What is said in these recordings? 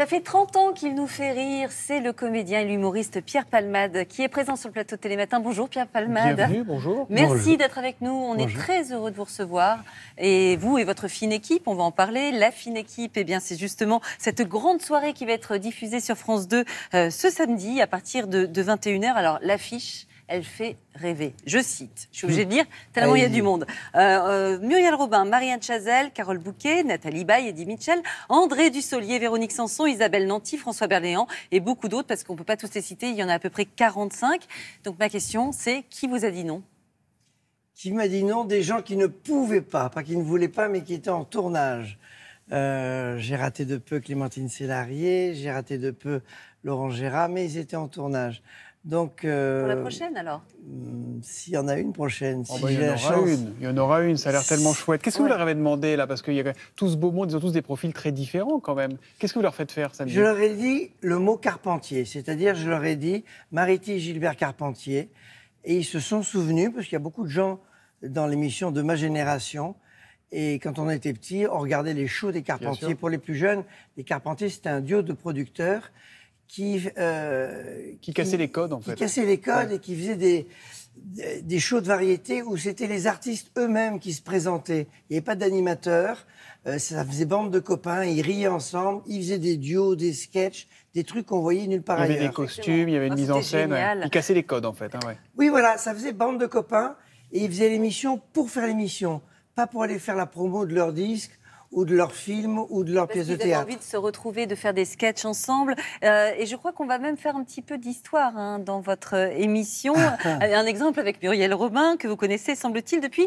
Ça fait 30 ans qu'il nous fait rire. C'est le comédien et l'humoriste Pierre Palmade qui est présent sur le plateau de Télématin. Bonjour Pierre Palmade. Bienvenue, bonjour. Merci d'être avec nous. On est très heureux de vous recevoir. Et vous et votre fine équipe, on va en parler. La fine équipe, eh bien, c'est justement cette grande soirée qui va être diffusée sur France 2 ce samedi à partir de 21h. Alors l'affiche, elle fait rêver. Je cite, je suis obligée de lire, tellement il y a du monde. Muriel Robin, Marianne Chazelle, Carole Bouquet, Nathalie Baye, Eddie Mitchell, André Dussolier, Véronique Sanson, Isabelle Nanty, François Berléand et beaucoup d'autres, parce qu'on ne peut pas tous les citer, il y en a à peu près 45. Donc ma question, c'est qui vous a dit non? Qui m'a dit non? Des gens qui ne pouvaient pas qui ne voulaient pas, mais qui étaient en tournage. J'ai raté de peu Clémentine Célarié, j'ai raté de peu Laurent Gérard, mais ils étaient en tournage. Donc, pour la prochaine, alors? S'il y en a une prochaine, si il y en aura une, ça a l'air tellement chouette. Qu'est-ce que vous leur avez demandé, là? Parce qu'il y a tout ce beau monde, ils ont tous des profils très différents, quand même. Qu'est-ce que vous leur faites faire, samedi? Je leur ai dit le mot Carpentier, c'est-à-dire, je leur ai dit Mariti et Gilbert Carpentier, et ils se sont souvenus, parce qu'il y a beaucoup de gens dans l'émission de ma génération, et quand on était petit, on regardait les shows des Carpentiers. Pour les plus jeunes, les Carpentiers, c'était un duo de producteurs qui cassait les codes, en fait. Qui cassait les codes et qui faisait des shows de variété où c'était les artistes eux-mêmes qui se présentaient. Il n'y avait pas d'animateur, ça faisait bande de copains, ils riaient ensemble, ils faisaient des duos, des sketchs, des trucs qu'on voyait nulle part ailleurs. Il y avait des costumes, il y avait une mise en scène. Ils cassaient les codes, en fait. Oui, voilà, ça faisait bande de copains et ils faisaient l'émission pour faire l'émission, pas pour aller faire la promo de leur disque ou de leur film, ou de leur pièce de théâtre. Ils avaient envie de se retrouver, de faire des sketchs ensemble. Et je crois qu'on va même faire un petit peu d'histoire dans votre émission. Un exemple avec Muriel Robin, que vous connaissez, semble-t-il, depuis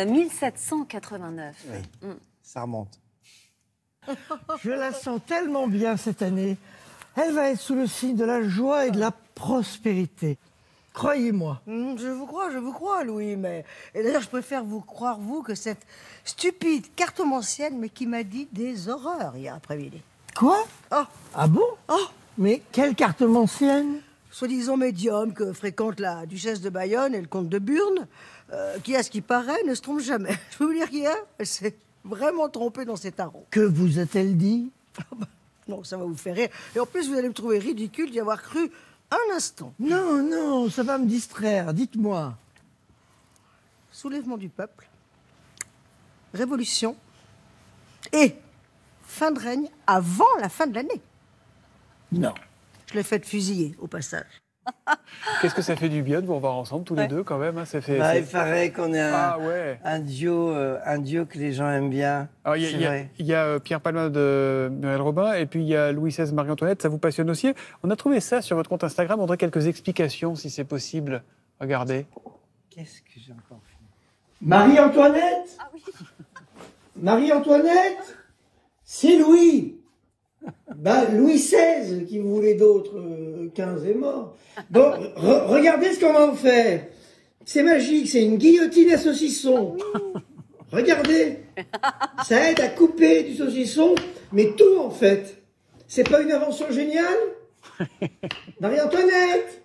1789. Oui, ça remonte. Je la sens tellement bien cette année. Elle va être sous le signe de la joie et de la prospérité. Croyez-moi. Je vous crois, Louis, mais... Et d'ailleurs, je préfère vous croire, vous, que cette stupide cartomancienne, mais qui m'a dit des horreurs hier après-midi. Quoi? Oh. Ah bon? Oh. Mais quelle cartomancienne? Soi-disant médium que fréquente la duchesse de Bayonne et le comte de Burne, qui, à ce qui paraît, ne se trompe jamais. Je peux vous dire qu'hier, elle s'est vraiment trompée dans ses tarots. Que vous a-t-elle dit? Non, ça va vous faire rire. Et en plus, vous allez me trouver ridicule d'y avoir cru un instant. Non, non, ça va me distraire. Dites-moi. Soulèvement du peuple, révolution et fin de règne avant la fin de l'année. Non. Je l'ai fait fusiller, au passage. Qu'est-ce que ça fait du bien de vous revoir ensemble, tous les deux, quand même. Ça fait, il paraît qu'on est un duo que les gens aiment bien. Il y a Pierre Palmade de Muriel Robin, et puis il y a Louis XVI, Marie-Antoinette. Ça vous passionne aussi. On a trouvé ça sur votre compte Instagram. On voudrait quelques explications, si c'est possible. Regardez. Qu'est-ce que j'ai encore fait? Marie-Antoinette? Ah oui. Marie-Antoinette? C'est Louis. Louis XVI, qui voulait d'autres, 15 est mort. Bon, regardez ce qu'on va en faire. C'est magique, c'est une guillotine à saucisson. Regardez, ça aide à couper du saucisson, mais tout en fait. C'est pas une invention géniale? Marie-Antoinette?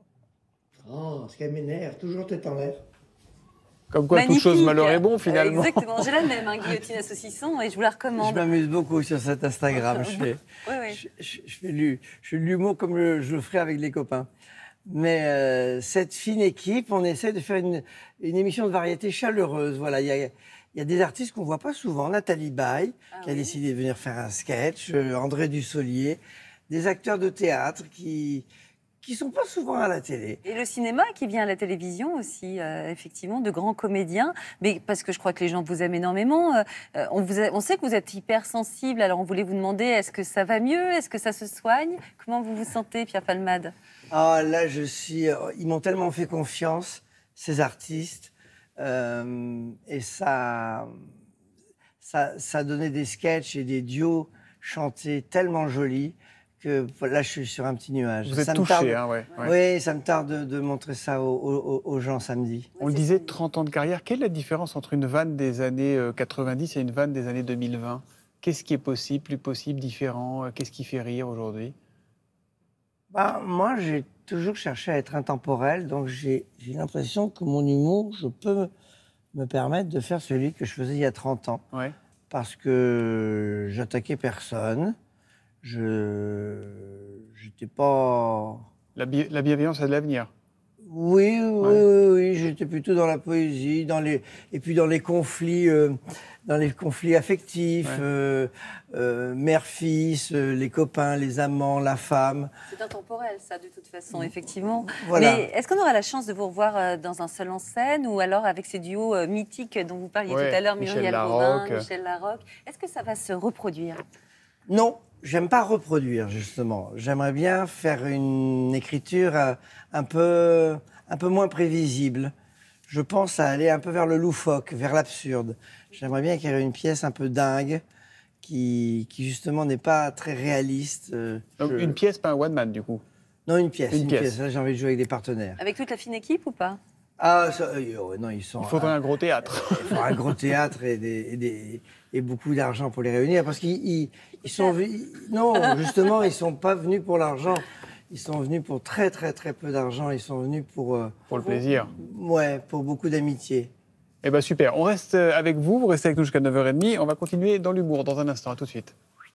Oh, ce qu'elle m'énerve, toujours tête en l'air. Comme quoi, toute chose malheur est bon, finalement. Exactement, j'ai la même, guillotine à saucisson, et je vous la recommande. Je m'amuse beaucoup sur cet Instagram. Je fais de l'humour comme je le ferais avec les copains. Mais cette fine équipe, on essaie de faire une émission de variété chaleureuse. Voilà, il y a des artistes qu'on ne voit pas souvent. Nathalie Baye, qui a décidé de venir faire un sketch, André Dussolier, des acteurs de théâtre qui sont pas souvent à la télé. Et le cinéma qui vient à la télévision aussi, effectivement, de grands comédiens. Mais parce que je crois que les gens vous aiment énormément. On sait que vous êtes hypersensible, alors on voulait vous demander, est-ce que ça va mieux? Est-ce que ça se soigne? Comment vous vous sentez, Pierre Palmade? Ah, là, ils m'ont tellement fait confiance, ces artistes. Et ça donnait des sketchs et des duos chantés tellement jolis que là, je suis sur un petit nuage. Vous êtes touché, ouais. Oui, ça me tarde de montrer ça aux gens samedi. On le disait, 30 ans de carrière. Quelle est la différence entre une vanne des années 90 et une vanne des années 2020? Qu'est-ce qui est possible, plus possible, différent? Qu'est-ce qui fait rire aujourd'hui? Moi, j'ai toujours cherché à être intemporel, donc j'ai l'impression que mon humour, je peux me permettre de faire celui que je faisais il y a 30 ans. Ouais. Parce que j'attaquais personne. j'étais pas... La bienveillance a de l'avenir. Oui, oui, j'étais plutôt dans la poésie, et puis dans les conflits affectifs, mère-fils, les copains, les amants, la femme. C'est intemporel, ça, de toute façon, effectivement. Voilà. Mais est-ce qu'on aura la chance de vous revoir dans un seul en scène, ou alors avec ces duos mythiques dont vous parliez tout à l'heure, Muriel Robin, Michel Larocque? Est-ce que ça va se reproduire? Non, j'aime pas reproduire, justement. J'aimerais bien faire une écriture un peu moins prévisible. Je pense à aller un peu vers le loufoque, vers l'absurde. J'aimerais bien qu'il y ait une pièce un peu dingue, qui justement n'est pas très réaliste. Donc une pièce, pas un one-man, du coup? Non, une pièce. Une pièce. Là, j'ai envie de jouer avec des partenaires. Avec toute la fine équipe ou pas? Ah, non, ils sont... Il faudrait un gros théâtre. Il faudrait un gros théâtre et beaucoup d'argent pour les réunir, parce qu'ils sont... Non, justement, ils ne sont pas venus pour l'argent. Ils sont venus pour très, très, très peu d'argent. Ils sont venus pour... Pour le plaisir. Ouais, pour beaucoup d'amitié. Eh bien, super. On reste avec vous. Vous restez avec nous jusqu'à 9h30. On va continuer dans l'humour dans un instant. À tout de suite.